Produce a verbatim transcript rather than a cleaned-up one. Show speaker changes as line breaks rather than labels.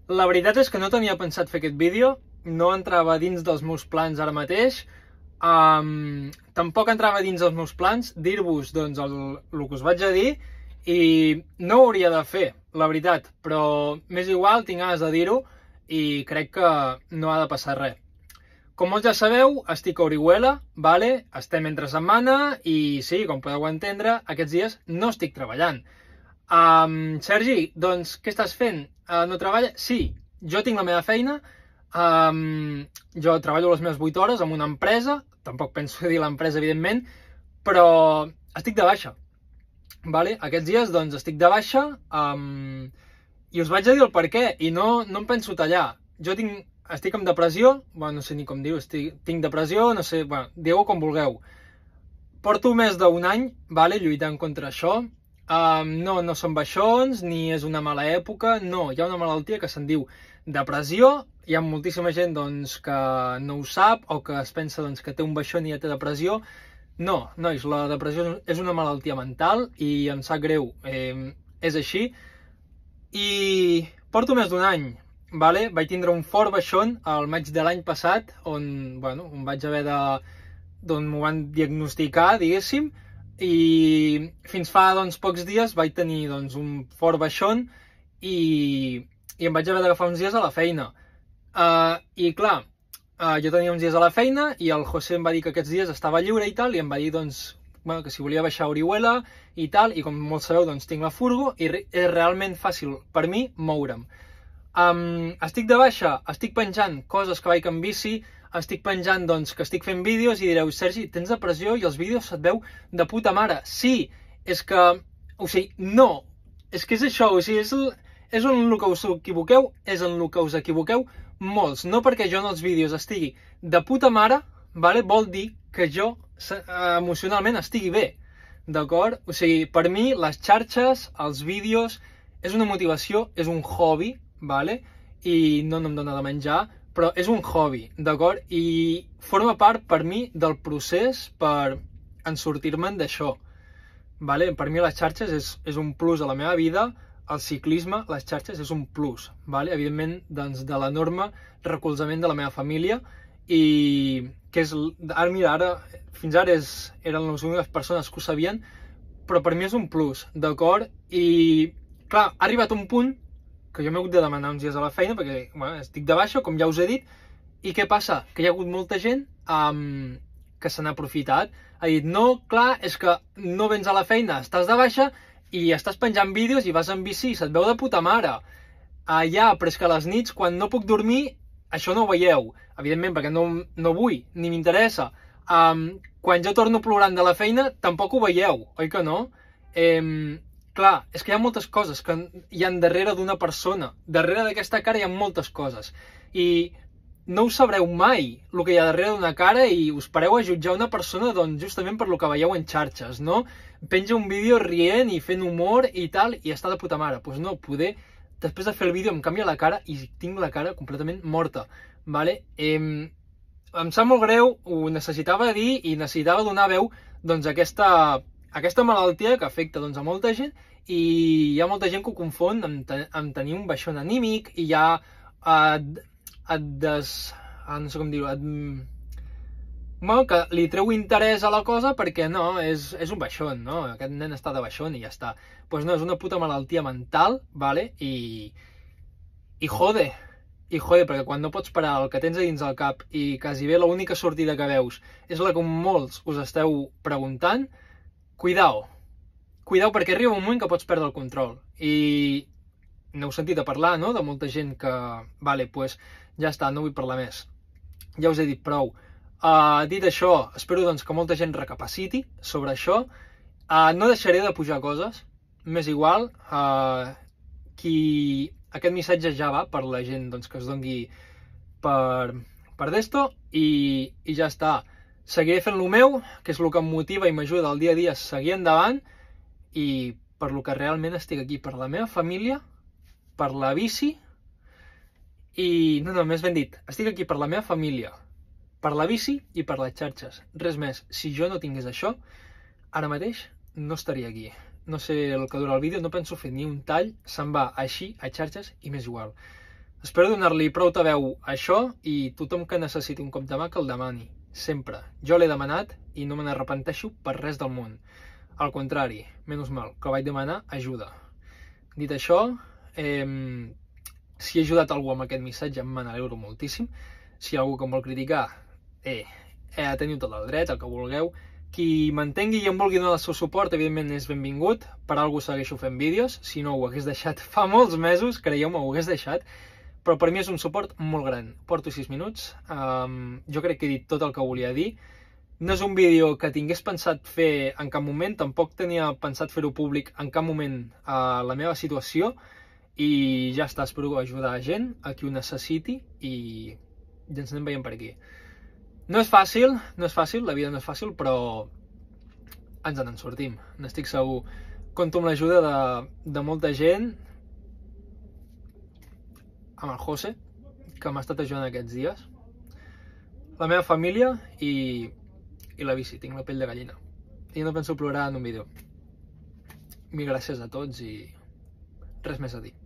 La veritat és que no tenia pensat fer aquest vídeo, no entrava dins dels meus plans ara mateix, um, tampoc entrava dins dels meus plans dir-vos doncs, el, el que us vaig a dir, i no ho hauria de fer, la veritat, però m'és igual, tinc ganes de dir-ho i crec que no ha de passar res. Com molts ja sabeu, estic a Orihuela, vale? Estem entre setmana i sí, com podeu entendre, aquests dies no estic treballant. Um, Sergi, doncs què estàs fent? Uh, no treballa? Sí, jo tinc la meva feina, um, jo treballo les meves vuit hores en una empresa, tampoc penso dir l'empresa evidentment, però estic de baixa. Vale? Aquests dies doncs estic de baixa um, i us vaig a dir el per què i no, no em penso tallar. Jo tinc, estic amb depressió, bueno, no sé ni com dir-ho, tinc depressió, no sé, bueno, digueu com vulgueu. Porto més d'un any, vale, lluitant contra això. Um, no, no són baixons, ni és una mala època, no, hi ha una malaltia que se'n diu depressió, hi ha moltíssima gent doncs, que no ho sap o que es pensa doncs, que té un baixón i ja té depressió. No, nois, la depressió és una malaltia mental i em sap greu, eh, és així. I porto més d'un any, vale? Vaig tindre un fort baixón al maig de l'any passat, on, bueno, on vaig haver de... d'on m'ho van diagnosticar, diguéssim, i fins fa doncs, pocs dies vaig tenir doncs, un fort baixón i, i em vaig haver d'agafar uns dies a la feina. Uh, I clar, uh, jo tenia uns dies a la feina i el José em va dir que aquests dies estava lliure i tal, i em va dir doncs, bueno, que si volia baixar a Orihuela i tal, i com molts sabeu doncs, tinc la furgo i és realment fàcil per mi moure'm. Um, estic de baixa, estic penjant coses que vaig en bici, estic penjant doncs, que estic fent vídeos i direu, Sergi, tens depressió i els vídeos se't veu de puta mare. Sí, és que, o sigui, no, és que és això, o sigui, és, el, és en el que us equivoqueu, és en el que us equivoqueu molts. No perquè jo en els vídeos estigui de puta mare, vale? Vol dir que jo emocionalment estigui bé, d'acord? O sigui, per mi les xarxes, els vídeos, és una motivació, és un hobby, vale? I no, no em dona de menjar, però és un hobby, d'acord? I forma part per mi del procés per en sortir-me'n d'això. Vale? Per mi les xarxes és, és un plus a la meva vida, el ciclisme, les xarxes és un plus, vale? Evidentment doncs, de l'enorme recolzament de la meva família i que és, ara mira, ara, fins ara és, eren les úniques persones que ho sabien, però per mi és un plus, d'acord? I clar, ha arribat un punt que jo m'he hagut de demanar uns dies a la feina perquè bueno, estic de baixa, com ja us he dit, i què passa? Que hi ha hagut molta gent um, que se n'ha aprofitat, ha dit, no, clar, és que no vens a la feina, estàs de baixa i estàs penjant vídeos i vas en bici i se't veu de puta mare. Ah, ja, però és que a les nits, quan no puc dormir, això no ho veieu, evidentment, perquè no, no vull, ni m'interessa. Um, quan jo torno plorant de la feina, tampoc ho veieu, oi que no? Eh, Clar, és que hi ha moltes coses que hi ha darrere d'una persona. Darrere d'aquesta cara hi ha moltes coses. I no ho sabreu mai, el que hi ha darrere d'una cara, i us pareu a jutjar una persona doncs, justament per lo que veieu en xarxes, no? Penja un vídeo rient i fent humor i tal, i està de puta mare. Doncs pues no, poder, després de fer el vídeo em canvia la cara i tinc la cara completament morta. Vale? Eh, em sap molt greu, ho necessitava dir i necessitava donar veu doncs, a aquesta... aquesta malaltia que afecta doncs, a molta gent i hi ha molta gent que ho confon amb, ten amb tenir un baixón anímic i ja et, et des... no sé com dir-ho, et... bueno, que li treu interès a la cosa perquè no, és, és un baixón, no? Aquest nen està de baixón i ja està. Doncs pues no, és una puta malaltia mental, vale? I... i jode, i jode, perquè quan no pots parar el que tens a dins del cap i quasi bé l'única sortida que veus és la que molts us esteu preguntant, cuidao, cuidao perquè arriba un moment que pots perdre el control i n'heu sentit a parlar, no?, de molta gent que, vale, pues ja està, no vull parlar més, ja us he dit prou. Uh, dit això, espero doncs que molta gent recapaciti sobre això, uh, no deixaré de pujar coses, m'és igual, uh, qui... aquest missatge ja va per la gent doncs, que es dongui per, per d'esto i, i ja està. Seguiré fent el meu, que és el que em motiva i m'ajuda al dia a dia a seguir endavant i per lo que realment estic aquí, per la meva família, per la bici i, no, no, més ben dit, estic aquí per la meva família, per la bici i per les xarxes, res més. Si jo no tingués això, ara mateix no estaria aquí. No sé el que dura el vídeo, no penso fer ni un tall, se'n va així a xarxes i m'és igual. Espero donar-li prou de veu a això i tothom que necessiti un cop de mà que el demani, sempre. Jo l'he demanat i no me n'arrepenteixo per res del món. Al contrari, menys mal, que vaig demanar ajuda. Dit això, eh, si he ajudat algú amb aquest missatge me n'alegro moltíssim. Si hi ha algú que em vol criticar, eh, eh, teniu tot el dret, el que vulgueu. Qui m'entengui i em vulgui donar el seu suport, evidentment és benvingut. Per algú segueixo fent vídeos, si no ho hagués deixat fa molts mesos, creieu-me, ho hagués deixat. Però per mi és un suport molt gran. Porto sis minuts, um, jo crec que he dit tot el que volia dir. No és un vídeo que tingués pensat fer en cap moment, tampoc tenia pensat fer-ho públic en cap moment a la meva situació, i ja està, espero ajudar a gent, a qui ho necessiti, i ja ens anem veient per aquí. No és fàcil, no és fàcil, la vida no és fàcil, però ens en sortim, n'estic segur. Compto amb l'ajuda de, de molta gent, amb el José, que m'ha estat ajudant aquests dies, la meva família i, i la bici, tinc la pell de gallina. I no penso plorar en un vídeo. Mil gràcies a tots i res més a dir.